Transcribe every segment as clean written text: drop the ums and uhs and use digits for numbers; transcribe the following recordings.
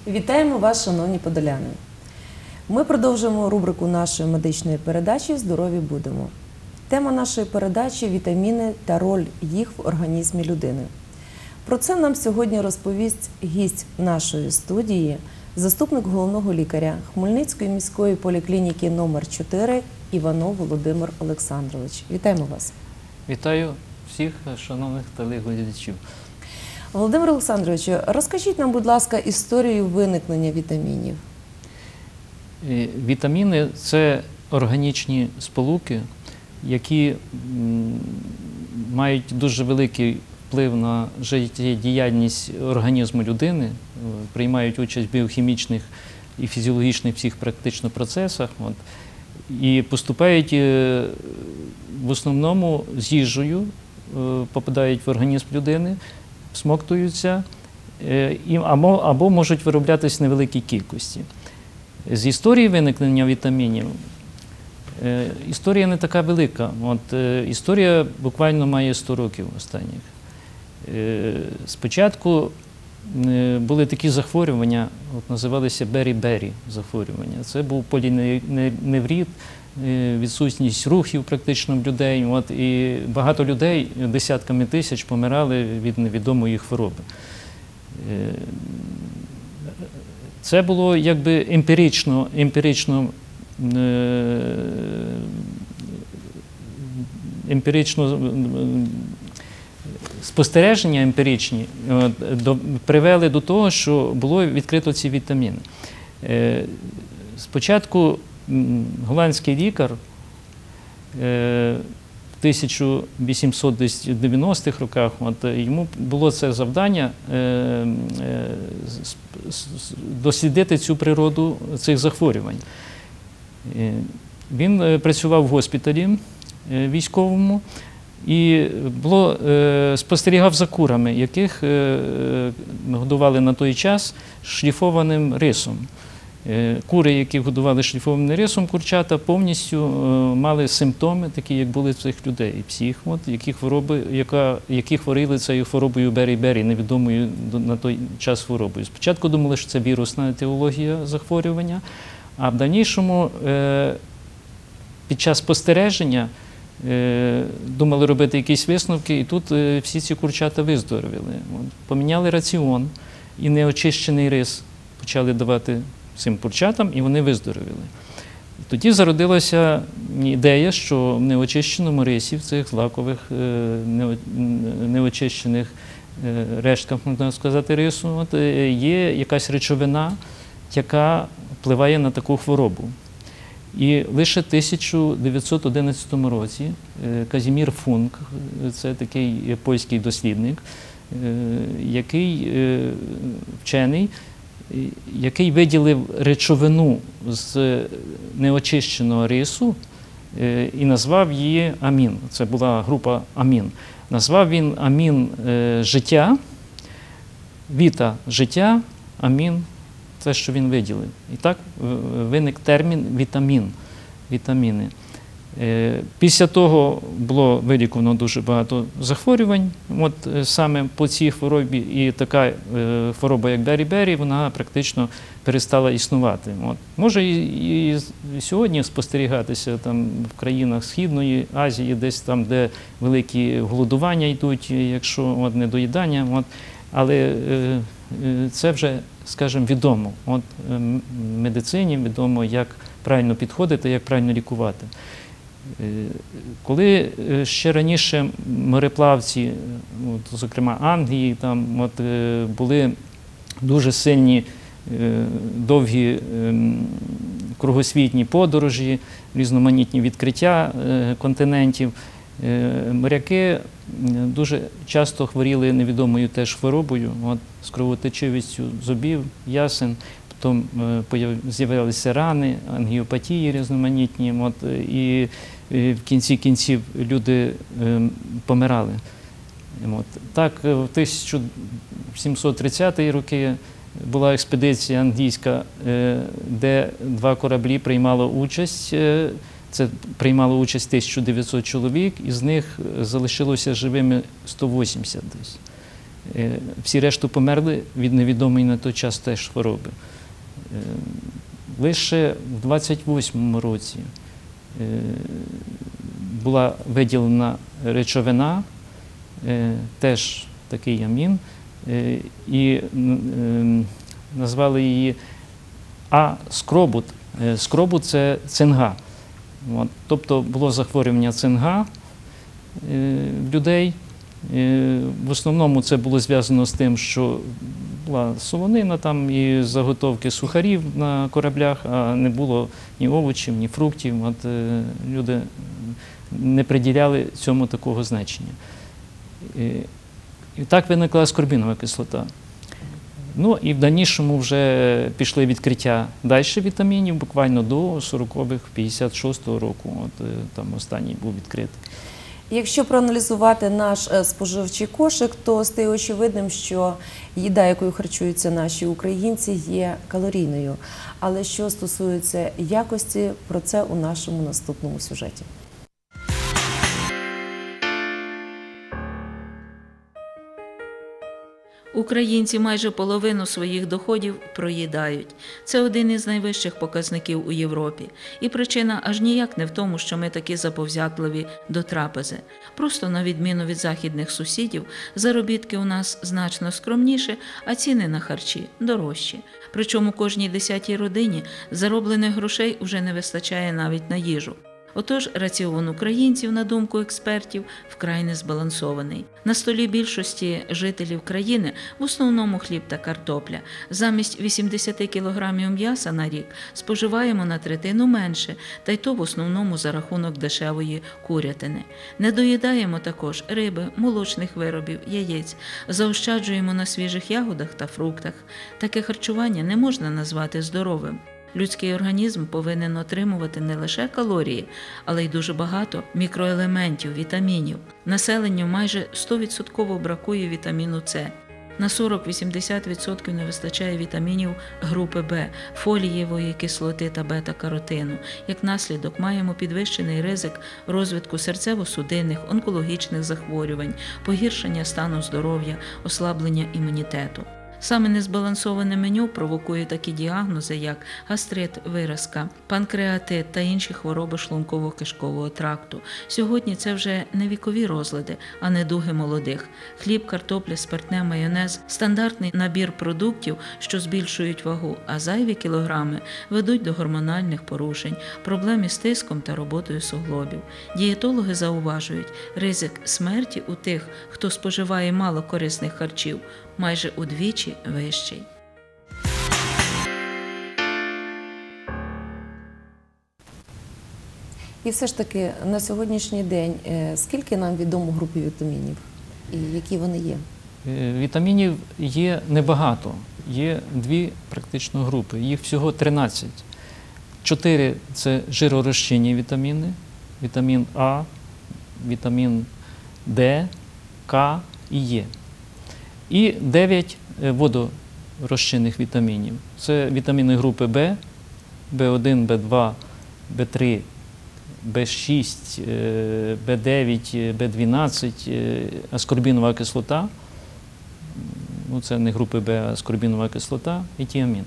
Вітаємо вас, шановні подоляни! Ми продовжуємо рубрику нашої медичної передачі «Здорові будемо». Тема нашої передачі – вітаміни та роль їх в організмі людини. Про це нам сьогодні розповість гість нашої студії, заступник головного лікаря Хмельницької міської поліклініки номер 4 Іванов Володимир Олександрович. Вітаємо вас! Вітаю всіх шановних телеглядачів. Володимир Олександрович, розкажіть нам, будь ласка, історію виникнення вітамінів. Вітаміни – це органічні сполуки, які мають дуже великий вплив на життєдіяльність організму людини, приймають участь в біохімічних і фізіологічних всіх практично процесах і поступають в основному з їжею, попадають в організм людини, всмоктуються або можуть вироблятися в невеликій кількості. З історії виникнення вітамінів історія не така велика. Історія буквально має 100 років останніх. Спочатку були такі захворювання, називалися бері-бері захворювання. Це був поліневрит, відсутність рухів практично в людей. І багато людей, десятками тисяч, помирали від невідомої хвороби. Це було якби емпірично спостереження емпіричні привели до того, що було відкрито ці вітаміни. Спочатку голландський лікар в 1890-х роках, йому було це завдання дослідити цю природу цих захворювань. Він працював в госпіталі військовому і спостерігав за курами, яких годували на той час шліфованим рисом. Кури, які годували шліфованим рисом, курчата, повністю мали симптоми, такі, як були в цих людей, всіх, які хворіли цією хворобою бері-бері, невідомою на той час хворобою. Спочатку думали, що це вірусна етіологія захворювання, а в дальнішому під час спостереження думали робити якісь висновки, і тут всі ці курчата виздоровіли. Поміняли раціон і неочищений рис почали давати цим курчатам, і вони виздоровіли. Тоді зародилася ідея, що в неочищеному рисі, в цих злакових неочищених рештках, можна сказати, рису, є якась речовина, яка впливає на таку хворобу. І лише в 1911 році Казімір Функ, це такий польський дослідник, вчений, який виділив речовину з неочищеного рису і назвав її амін. Це була група амін. Назвав він амін життя, віта – життя, амін – те, що він виділив. І так виник термін вітаміни. Після того було вилікувано дуже багато захворювань саме по цій хворобі, і така хвороба, як бері-бері, вона практично перестала існувати. Може і сьогодні спостерігатися там, в країнах Східної Азії, десь там, де великі голодування йдуть, якщо недоїдання, але це вже, скажімо, відомо. В медицині відомо, як правильно підходити, як правильно лікувати. Коли ще раніше мореплавці, зокрема Англії, там були дуже сильні довгі кругосвітні подорожі, різноманітні відкриття континентів, моряки дуже часто хворіли невідомою теж хворобою, з кровотечивістю зубів, ясен. Потім з'явилися рани, ангіопатії різноманітні, і в кінці кінців люди помирали. Так, в 1730-ті роки була експедиція англійська, де 2 кораблі приймало участь. Це приймало участь 1900 чоловік, із них залишилося живими 180 десь. Всі решту померли від невідомої на той час теж хвороби. Лише в 28-му році була виділена речовина, теж такий амін, і назвали її скробут. Скробут – це цинга. Тобто було захворювання цинга в людей. В основному це було зв'язано з тим, що була солонина там і заготовки сухарів на кораблях, а не було ні овочів, ні фруктів. Люди не приділяли цьому такого значення. І так виникла аскорбінова кислота. Ну і в дальнішому вже пішли відкриття далі вітамінів, буквально до 40-х, 56-го року. Там останній був відкритий. Якщо проаналізувати наш споживчий кошик, то стає очевидним, що їда, якою харчуються наші українці, є калорійною. Але що стосується якості, про це у нашому наступному сюжеті. Українці майже половину своїх доходів проїдають. Це один із найвищих показників у Європі. І причина аж ніяк не в тому, що ми такі заповзятливі до трапези. Просто, на відміну від західних сусідів, заробітки у нас значно скромніші, а ціни на харчі дорожчі. Причому кожній 10-й родині зароблених грошей уже не вистачає навіть на їжу. Отож, раціон українців, на думку експертів, вкрай незбалансований. На столі більшості жителів країни в основному хліб та картопля. Замість 80 кілограмів м'яса на рік споживаємо на третину менше, та й то в основному за рахунок дешевої курятини. Не доїдаємо також риби, молочних виробів, яєць. Заощаджуємо на свіжих ягодах та фруктах. Таке харчування не можна назвати здоровим. Людський організм повинен отримувати не лише калорії, але й дуже багато мікроелементів, вітамінів. Населенню майже 100% бракує вітаміну С. На 40-80% не вистачає вітамінів групи В, фолієвої кислоти та бета-каротину. Як наслідок маємо підвищений ризик розвитку серцево-судинних, онкологічних захворювань, погіршення стану здоров'я, ослаблення імунітету. Саме незбалансоване меню провокує такі діагнози, як гастрит, виразка, панкреатит та інші хвороби шлунково-кишкового тракту. Сьогодні це вже не вікові розлади, а недуги молодих. Хліб, картопля, спиртне, майонез – стандартний набір продуктів, що збільшують вагу, а зайві кілограми ведуть до гормональних порушень, проблем із тиском та роботою суглобів. Дієтологи зауважують, ризик смерті у тих, хто споживає мало корисних харчів, майже удвічі вищий. І все ж таки, на сьогоднішній день, скільки нам відомо групи вітамінів і які вони є? Вітамінів є небагато. Є дві практично групи. Їх всього 13. 4 – це жиророзчинні вітаміни. Вітамін А, вітамін Д, К і Е. І 9 водорозчинних вітамінів. Це вітаміни групи В, В1, В2, В3, В6, В9, В12, аскорбінова кислота. Ну, це не групи Б, а аскорбінова кислота і тіамін.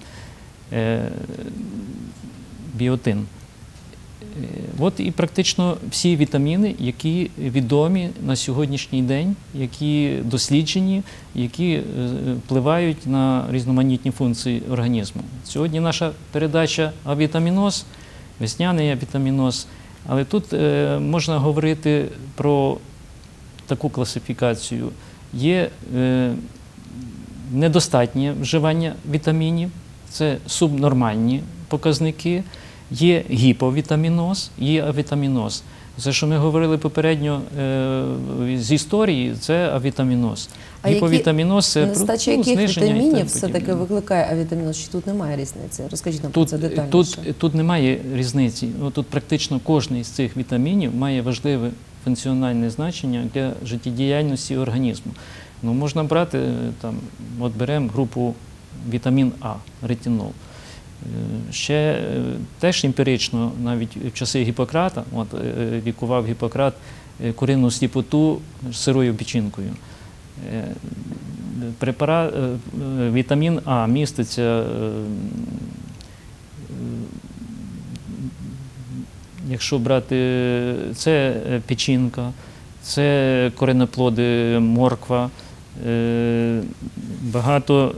Біотин. От і практично всі вітаміни, які відомі на сьогоднішній день, які досліджені, які впливають на різноманітні функції організму. Сьогодні наша передача авітаміноз, весняний авітаміноз, але тут можна говорити про таку класифікацію. Є недостатнє вживання вітамінів, це субнормальні показники. Є гіповітаміноз, є авітаміноз. Це, що ми говорили попередньо з історії, це авітаміноз. Гіповітаміноз – це нестача яких вітамінів все-таки викликає авітаміноз? Чи тут немає різниці? Розкажіть нам про це детальніше. Тут немає різниці. Тут практично кожен з цих вітамінів має важливе функціональне значення для життєдіяльності організму. Ну, можна брати, от беремо групу вітамін А, ретинол. Ще теж емпірично, навіть в часи Гіппократа, лікував Гіппократ куринну сліпоту сирою печінкою. Вітамін А міститься, якщо брати, це печінка, це коренеплоди, морква, багато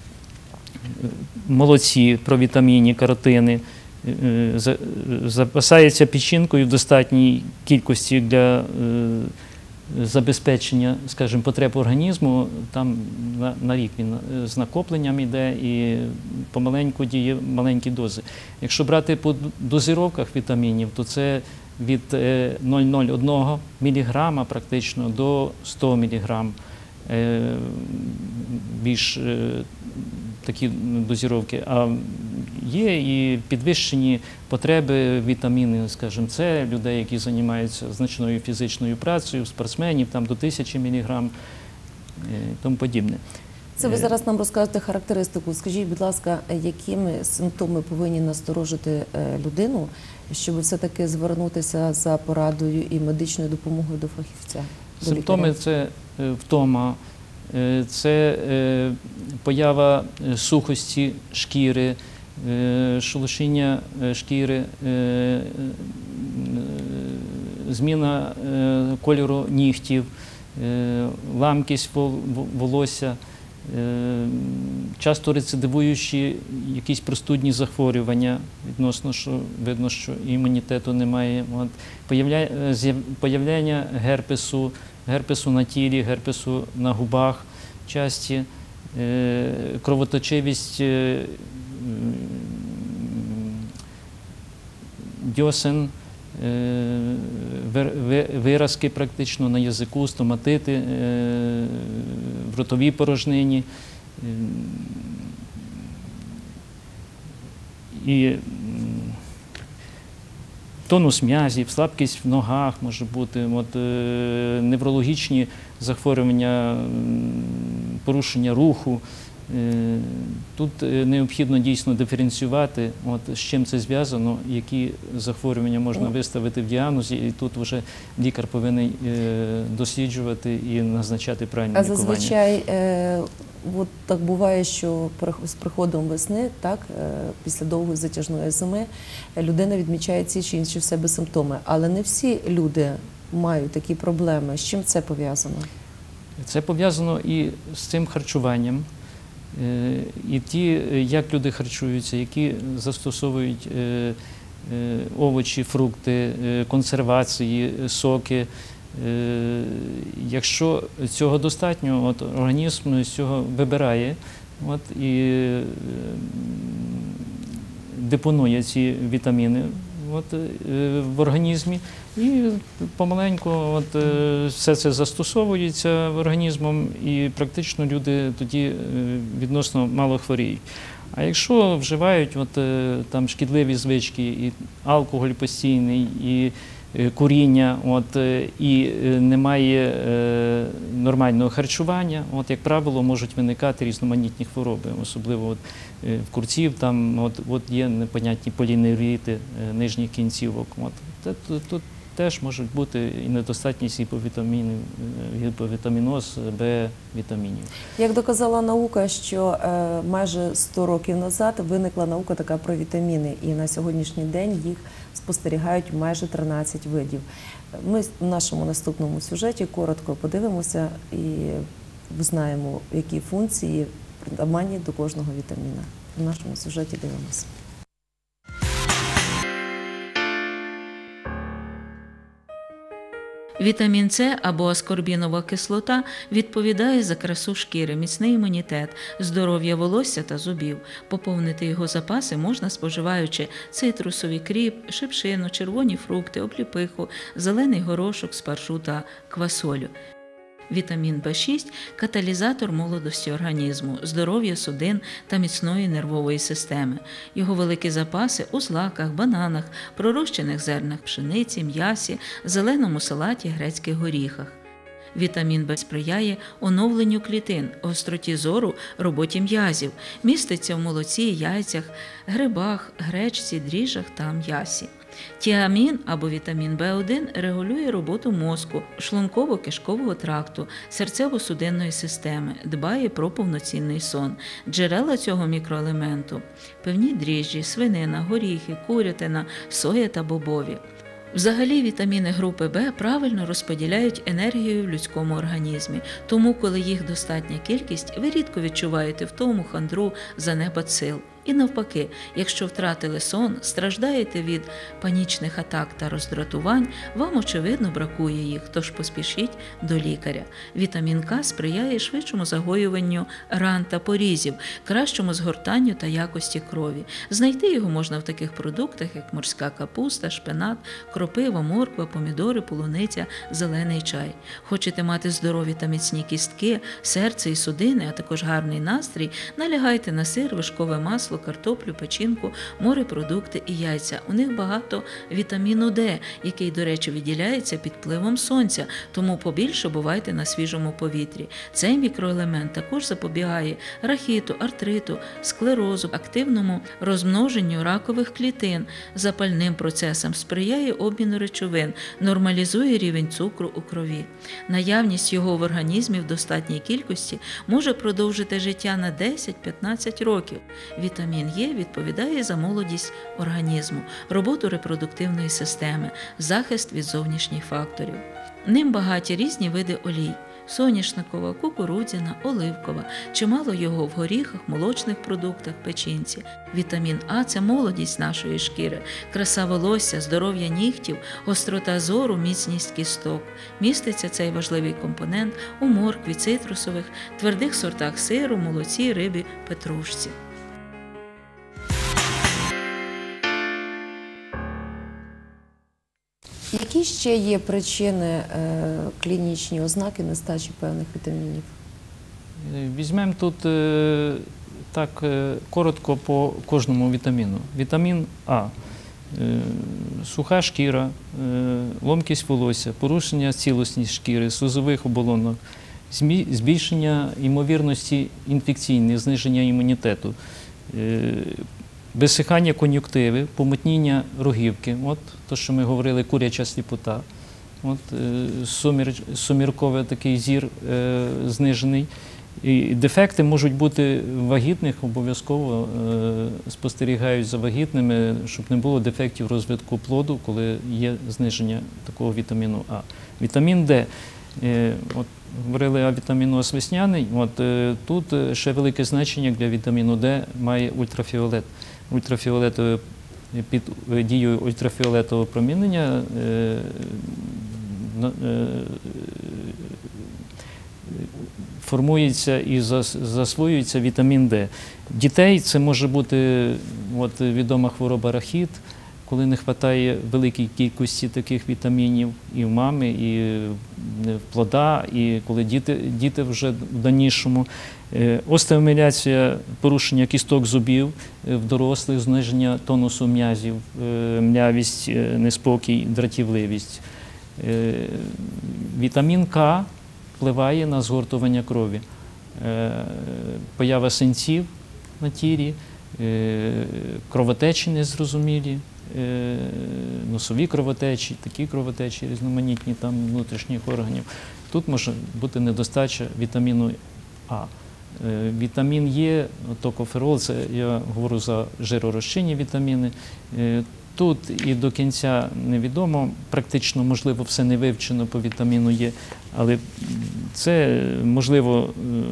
молодці, провітамінні, каротини. Запасається печінкою в достатній кількості для забезпечення, скажімо, потреб організму. Там на рік він з накопленням йде і помаленьку діє маленькі дози. Якщо брати по дозировках вітамінів, то це від 0,01 мг практично до 100 мг. Більш такі дозировки. А є і підвищені потреби вітаміни, скажімо, це людей, які займаються значною фізичною працею, спортсменів, там до 1000 мг і тому подібне. Це ви зараз нам розкажете характеристику. Скажіть, будь ласка, якими симптоми повинні насторожити людину, щоб все-таки звернутися за порадою і медичною допомогою до фахівця? До Симптоми – лікаря? це втома, це поява сухості шкіри, шелушіння шкіри, зміна кольору нігтів, ламкість волосся, часто рецидивуючі якісь простудні захворювання, відносно, що видно, що імунітету немає. От. Появляння герпесу на тілі, герпесу на губах часті, кровоточивість дьосен, виразки практично на язику, стоматити, в ротовій порожнині. І тонус м'язів, слабкість в ногах може бути, неврологічні захворювання, порушення руху. Тут необхідно дійсно диференціювати, з чим це зв'язано, які захворювання можна виставити в діагнозі, і тут вже лікар повинен досліджувати і назначати правильне лікування. А зазвичай от так буває, що з приходом весни, після довгої затяжної зими, людина відмічає ці чи інші в себе симптоми. Але не всі люди мають такі проблеми. З чим це пов'язано? Це пов'язано і з цим харчуванням. І ті, як люди харчуються, які застосовують овочі, фрукти, консервації, соки. Якщо цього достатньо, організм з цього вибирає і депонує ці вітаміни в організмі, і помаленьку все це застосовується організмом, і практично люди тоді відносно мало хворіють. А якщо вживають там шкідливі звички, і алкоголь постійний, і куріння, і немає нормального харчування, як правило, можуть виникати різноманітні хвороби, особливо в курців, там є непонятні поліневрити нижніх кінцівок. Тут теж можуть бути і недостатність гіповітаміноз, Б-вітамінів. Як доказала наука, що майже 100 років назад виникла наука така про вітаміни, і на сьогоднішній день їх спостерігають майже 13 видів. Ми в нашому наступному сюжеті коротко подивимося і знаємо, які функції притаманні до кожного вітаміна. В нашому сюжеті дивимося. Вітамін С або аскорбінова кислота відповідає за красу шкіри, міцний імунітет, здоров'я волосся та зубів. Поповнити його запаси можна, споживаючи цитрусовий кріп, шипшину, червоні фрукти, обліпиху, зелений горошок, спаржу та квасолю. Вітамін В6 – каталізатор молодості організму, здоров'я судин та міцної нервової системи. Його великі запаси у злаках, бананах, пророщених зернах пшениці, м'ясі, зеленому салаті, грецьких горіхах. Вітамін В сприяє оновленню клітин, гостроті зору, роботі м'язів, міститься в молоці, яйцях, грибах, гречці, дріжджах та м'ясі. Тіамін або вітамін В1 регулює роботу мозку, шлунково-кишкового тракту, серцево-судинної системи, дбає про повноцінний сон. Джерела цього мікроелементу – певні дріжджі, свинина, горіхи, курятина, соя та бобові. Взагалі, вітаміни групи В правильно розподіляють енергію в людському організмі, тому коли їх достатня кількість, ви рідко відчуваєте втому, хандру, занепад сил. І навпаки, якщо втратили сон, страждаєте від панічних атак та роздратувань, вам, очевидно, бракує їх, тож поспішіть до лікаря. Вітамін К сприяє швидшому загоюванню ран та порізів, кращому згортанню та якості крові. Знайти його можна в таких продуктах, як морська капуста, шпинат, кропива, морква, помідори, полуниця, зелений чай. Хочете мати здорові та міцні кістки, серце і судини, а також гарний настрій, налягайте на сир, вершкове масло, картоплю, печінку, морепродукти і яйця. У них багато вітаміну Д, який, до речі, виділяється під впливом сонця, тому побільше бувайте на свіжому повітрі. Цей мікроелемент також запобігає рахіту, артриту, склерозу, активному розмноженню ракових клітин, запальним процесам, сприяє обміну речовин, нормалізує рівень цукру у крові. Наявність його в організмі в достатній кількості може продовжити життя на 10-15 років. Вітамін Е відповідає за молодість організму, роботу репродуктивної системи, захист від зовнішніх факторів. Ним багаті різні види олій – соняшникова, кукурудзяна, оливкова, чимало його в горіхах, молочних продуктах, печінці. Вітамін А – це молодість нашої шкіри, краса волосся, здоров'я нігтів, гострота зору, міцність кісток. Міститься цей важливий компонент у моркві, цитрусових, твердих сортах сиру, молоці, рибі, петрушці. Які ще є причини, клінічні ознаки нестачі певних вітамінів? Візьмемо тут так коротко по кожному вітаміну. Вітамін А – суха шкіра, ломкість волосся, порушення цілісності шкіри, слизових оболонок, збільшення ймовірності інфекційних, зниження імунітету, висихання кон'юнктиви, помутніння рогівки, от то, що ми говорили, куряча сліпота, от сумірковий такий зір знижений. І дефекти можуть бути вагітних, обов'язково спостерігають за вагітними, щоб не було дефектів розвитку плоду, коли є зниження такого вітаміну А. Вітамін Д. От говорили вітаміноз весняний, тут ще велике значення для вітаміну Д має ультрафіолет. Під дією ультрафіолетового промінення формується і засвоюється вітамін Д. Дітей це може бути відома хвороба рахіт, коли не вистачає великої кількості таких вітамінів і в мами, і в плода, і коли діти вже в дальнішому. Остеоміеляція, порушення кісток зубів в дорослих, зниження тонусу м'язів, млявість, неспокій, дратівливість. Вітамін К впливає на згортування крові. Поява синців на тілі, кровотечі незрозумілі, носові кровотечі, такі кровотечі різноманітні там внутрішніх органів. Тут може бути недостача вітаміну А. Вітамін Е, токоферол, це я говорю за жиророзчинні вітаміни. Тут і до кінця невідомо, практично, можливо, все не вивчено по вітаміну Е, але це, можливо,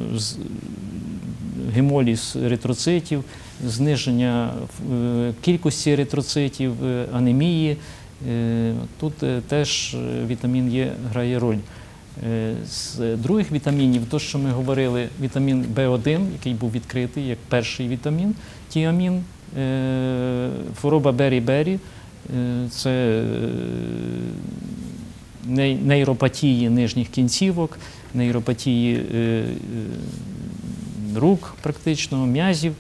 гемоліз еритроцитів, зниження кількості еритроцитів, анемії. Тут теж вітамін Е грає роль. З других вітамінів, то, що ми говорили, вітамін В1, який був відкритий як перший вітамін, тіамін, хвороба Бері-Бері, це нейропатії нижніх кінцівок, нейропатії рук практично, м'язів,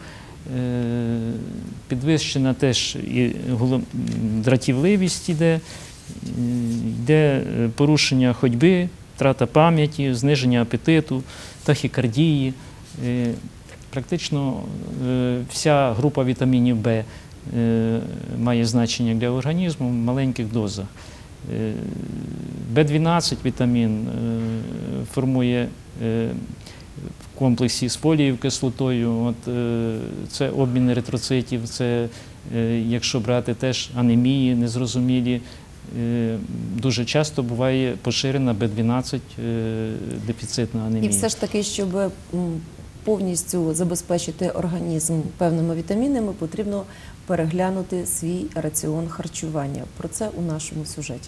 підвищена теж і дратівливість йде порушення ходьби, втрата пам'яті, зниження апетиту, тахікардії. Практично вся група вітамінів В має значення для організму в маленьких дозах. В12 вітамін формує в комплексі з фолієвою кислотою. Це обмін еритроцитів, це, якщо брати теж анемії незрозумілі, дуже часто буває поширена В12 дефіцитна анемія. І все ж таки, щоб повністю забезпечити організм певними вітамінами, потрібно переглянути свій раціон харчування. Про це у нашому сюжеті.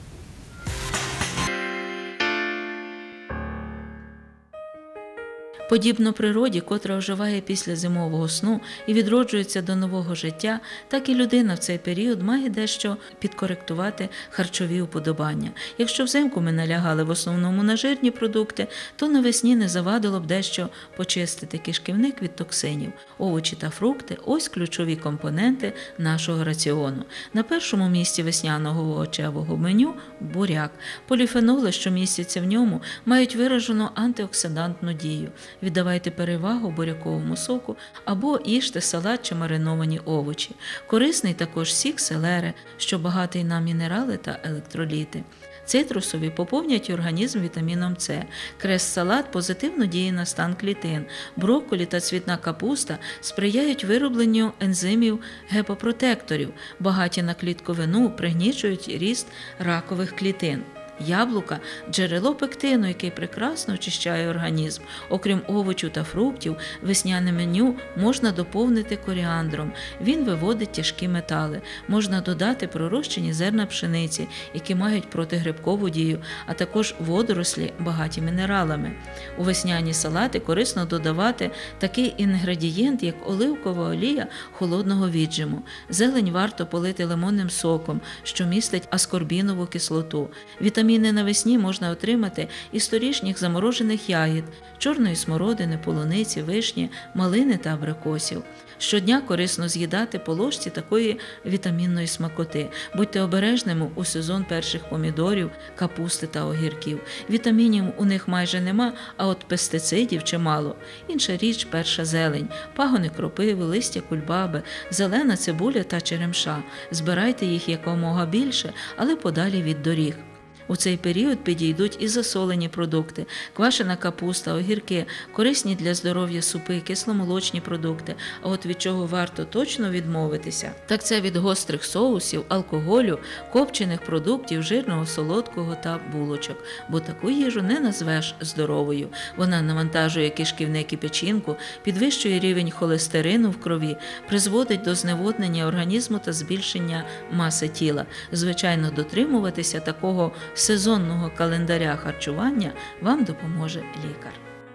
Подібно природі, котра оживає після зимового сну і відроджується до нового життя, так і людина в цей період має дещо підкоректувати харчові уподобання. Якщо взимку ми налягали в основному на жирні продукти, то навесні не завадило б дещо почистити кишківник від токсинів. Овочі та фрукти – ось ключові компоненти нашого раціону. На першому місці весняного овочевого меню – буряк. Поліфеноли, що містяться в ньому, мають виражену антиоксидантну дію. Віддавайте перевагу буряковому соку або їжте салат чи мариновані овочі. Корисний також сік селери, що багатий на мінерали та електроліти. Цитрусові поповнять організм вітаміном С. Крес-салат позитивно діє на стан клітин. Брокколі та цвітна капуста сприяють виробленню ензимів гепопротекторів, багаті на клітковину, пригнічують ріст ракових клітин. Яблука – джерело пектину, який прекрасно очищає організм. Окрім овочів та фруктів, весняне меню можна доповнити коріандром. Він виводить тяжкі метали. Можна додати пророщені зерна пшениці, які мають протигрибкову дію, а також водорослі, багаті мінералами. У весняні салати корисно додавати такий інгредієнт, як оливкова олія холодного віджиму. Зелень варто полити лимонним соком, що містить аскорбінову кислоту. Вітаміни навесні можна отримати із торішніх заморожених ягід, чорної смородини, полуниці, вишні, малини та абрикосів. Щодня корисно з'їдати по ложці такої вітамінної смакоти. Будьте обережними у сезон перших помідорів, капусти та огірків. Вітамінів у них майже нема, а от пестицидів чимало. Інша річ – перша зелень, пагони кропиви, листя кульбаби, зелена цибуля та черемша. Збирайте їх якомога більше, але подалі від доріг. У цей період підійдуть і засолені продукти, квашена капуста, огірки, корисні для здоров'я супи, кисломолочні продукти. А от від чого варто точно відмовитися, так це від гострих соусів, алкоголю, копчених продуктів, жирного, солодкого та булочок. Бо таку їжу не назвеш здоровою. Вона навантажує кишківник і печінку, підвищує рівень холестерину в крові, призводить до зневоднення організму та збільшення маси тіла. Звичайно, дотримуватися такого сезонного календаря харчування вам допоможе лікар.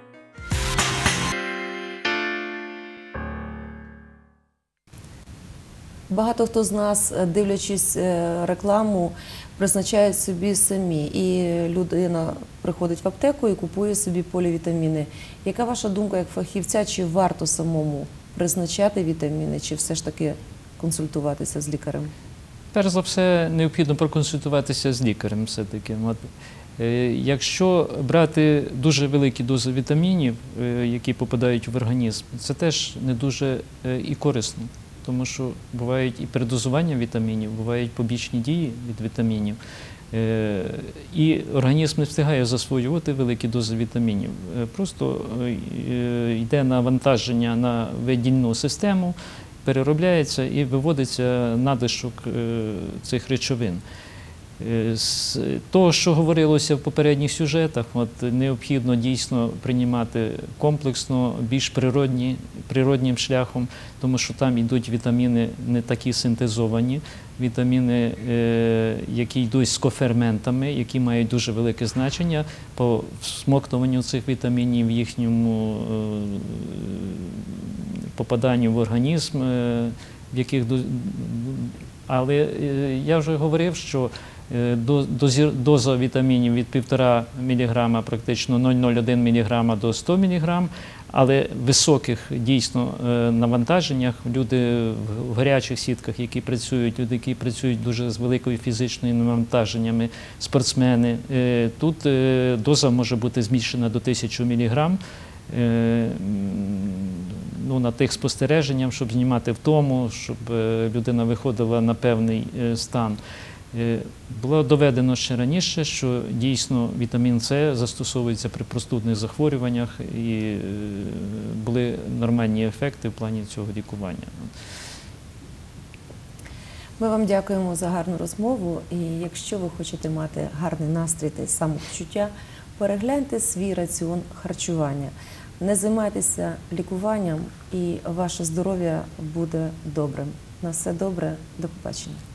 Багато хто з нас, дивлячись рекламу, призначають собі самі. І людина приходить в аптеку і купує собі полівітаміни. Яка ваша думка як фахівця, чи варто самому призначати вітаміни, чи все ж таки консультуватися з лікарем? Перш за все, необхідно проконсультуватися з лікарем все-таки. Якщо брати дуже великі дози вітамінів, які попадають в організм, це теж не дуже і корисно, тому що бувають і передозування вітамінів, бувають побічні дії від вітамінів, і організм не встигає засвоювати великі дози вітамінів. Просто йде навантаження на видільну систему, переробляється і виводиться надлишок цих речовин. З того, що говорилося в попередніх сюжетах, необхідно дійсно приймати комплексно, більш природнім шляхом, тому що там йдуть вітаміни не такі синтезовані, вітаміни, які йдуть з коферментами, які мають дуже велике значення по всмоктуванню цих вітамінів, їхньому попаданню в організм, але я вже говорив, що доза вітамінів від 1,5 мг, практично 0,01 мг до 100 мг, але високих дійсно навантаженнях, люди в гарячих сітках, які працюють, люди, які працюють дуже з великою фізичною навантаженнями, спортсмени, тут доза може бути зміщена до 1000 мг. На тих спостереженнях, щоб знімати втому, щоб людина виходила на певний стан. Було доведено ще раніше, що дійсно вітамін С застосовується при простудних захворюваннях і були нормальні ефекти в плані цього лікування. Ми вам дякуємо за гарну розмову, і якщо ви хочете мати гарний настрій та самопочуття, перегляньте свій раціон харчування. Не займайтеся лікуванням, і ваше здоров'я буде добрим. На все добре, до побачення.